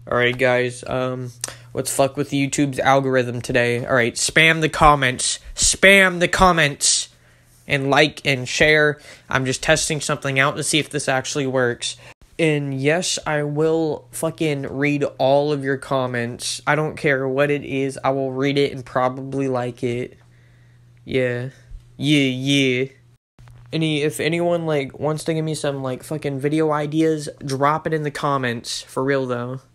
Alright guys, let's fuck with YouTube's algorithm today. Alright, spam the comments. Spam the comments. And like and share. I'm just testing something out to see if this actually works. And yes, I will fucking read all of your comments. I don't care what it is. I will read it and probably like it. Yeah. Yeah. If anyone, like, wants to give me some, like, fucking video ideas, drop it in the comments. For real, though.